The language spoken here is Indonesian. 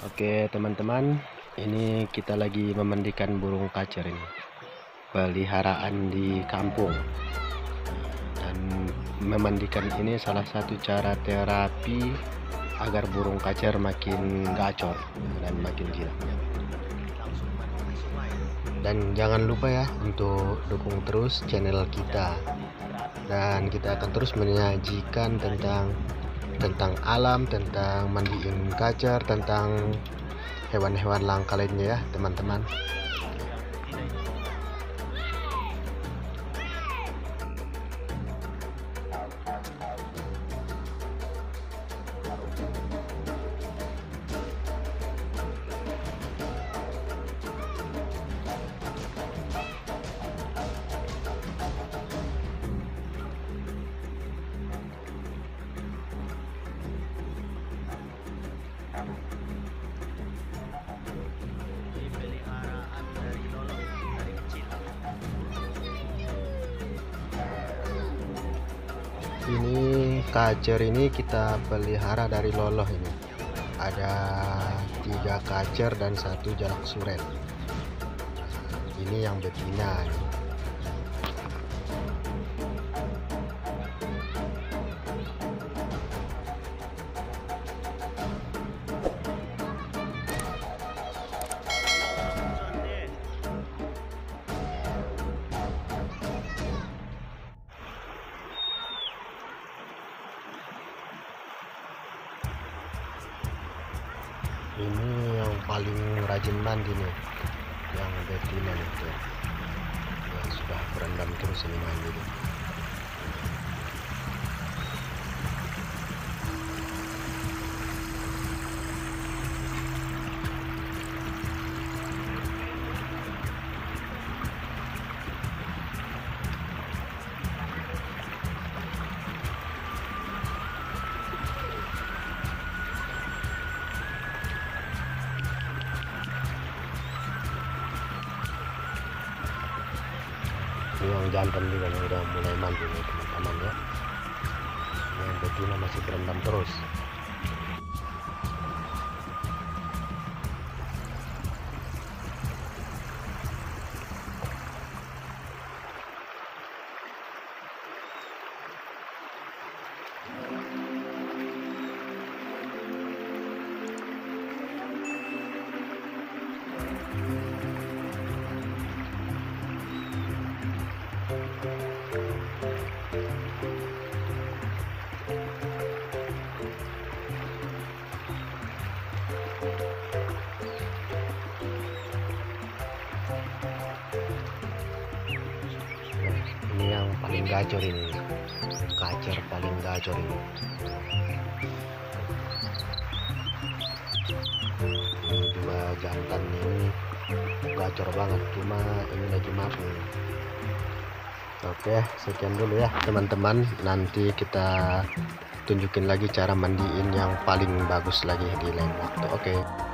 Oke teman-teman, ini kita lagi memandikan burung kacer ini, peliharaan di kampung. Dan memandikan ini salah satu cara terapi agar burung kacer makin gacor dan makin jinak. Dan jangan lupa ya untuk dukung terus channel kita, dan kita akan terus menyajikan tentang alam, tentang mandiin kacer, tentang hewan-hewan langka lainnya ya teman-teman. Ini kacer ini kita pelihara dari loloh ini. Ada 3 kacer dan 1 jalak suret. Ini yang betina. Ini yang paling rajin mandi nih, yang betina nih tuh, yang sudah berendam terus ini mandi nih. Ini yang jantan juga yang udah mulai mandi nih teman-teman ya. Yang betina masih berendam terus. Ini yang paling gacor ini, kacer paling gacor ini. Ini 2 jantan ini gacor banget, cuma ini lagi mabuk. Oke, sekian dulu ya teman-teman, nanti kita tunjukin lagi cara mandiin yang paling bagus lagi di lain waktu. Oke.